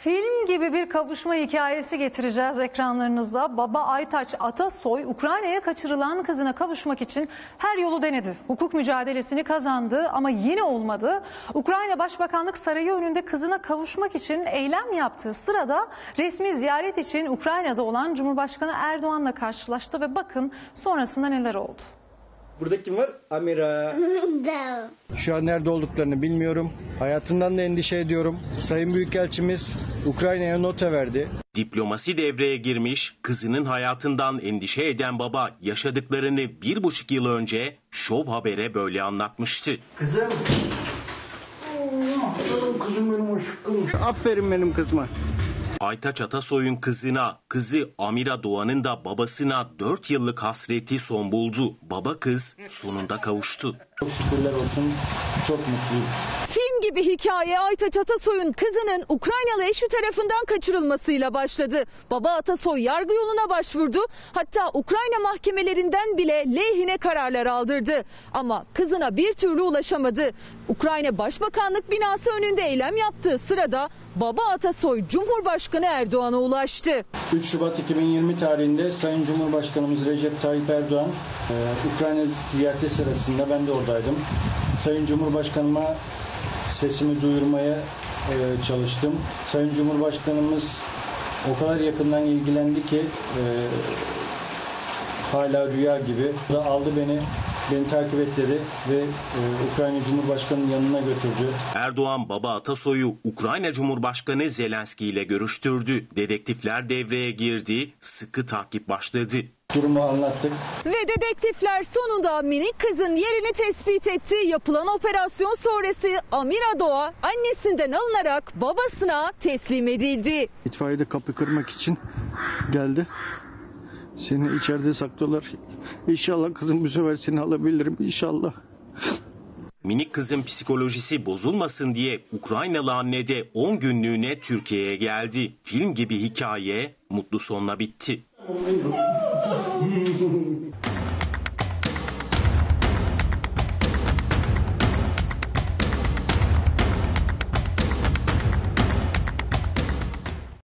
Film gibi bir kavuşma hikayesi getireceğiz ekranlarınıza. Baba Aytaç Atasoy, Ukrayna'ya kaçırılan kızına kavuşmak için her yolu denedi. Hukuk mücadelesini kazandı ama yine olmadı. Ukrayna Başbakanlık Sarayı önünde kızına kavuşmak için eylem yaptığı sırada resmi ziyaret için Ukrayna'da olan Cumhurbaşkanı Erdoğan'la karşılaştı ve bakın sonrasında neler oldu. Burada kim var? Amira. Şu an nerede olduklarını bilmiyorum. Hayatından da endişe ediyorum. Sayın Büyükelçimiz Ukrayna'ya nota verdi. Diplomasi devreye girmiş, kızının hayatından endişe eden baba yaşadıklarını 1,5 yıl önce Show Haber'e böyle anlatmıştı. Kızım. Kızım benim aşkım. Aferin benim kızıma. Aytaç Atasoy'un kızı Amira Doğan'ın da babasına 4 yıllık hasreti son buldu. Baba kız sonunda kavuştu. Çok şükürler olsun, çok mutluyum. Film gibi hikaye Aytaç Atasoy'un kızının Ukraynalı eşi tarafından kaçırılmasıyla başladı. Baba Atasoy yargı yoluna başvurdu. Hatta Ukrayna mahkemelerinden bile lehine kararlar aldırdı. Ama kızına bir türlü ulaşamadı. Ukrayna Başbakanlık binası önünde eylem yaptığı sırada Baba Atasoy Cumhurbaşkanı Erdoğan'a ulaştı. 3 Şubat 2020 tarihinde Sayın Cumhurbaşkanımız Recep Tayyip Erdoğan Ukrayna ziyareti sırasında ben de oradaydım. Sayın Cumhurbaşkanıma sesimi duyurmaya çalıştım. Sayın Cumhurbaşkanımız o kadar yakından ilgilendi ki hala rüya gibi aldı beni takip et dedi ve Ukrayna Cumhurbaşkanı'nın yanına götürdü. Erdoğan Baba Atasoy'u Ukrayna Cumhurbaşkanı Zelenski ile görüştürdü. Dedektifler devreye girdi, sıkı takip başladı. Durumu anlattık. Ve dedektifler sonunda minik kızın yerini tespit etti. Yapılan operasyon sonrası Amira Doğa annesinden alınarak babasına teslim edildi. İtfaiyede kapı kırmak için geldi. Seni içeride saklıyorlar. İnşallah kızım bu sefer seni alabilirim inşallah. Minik kızın psikolojisi bozulmasın diye Ukraynalı anne de 10 günlüğüne Türkiye'ye geldi. Film gibi hikaye mutlu sonla bitti.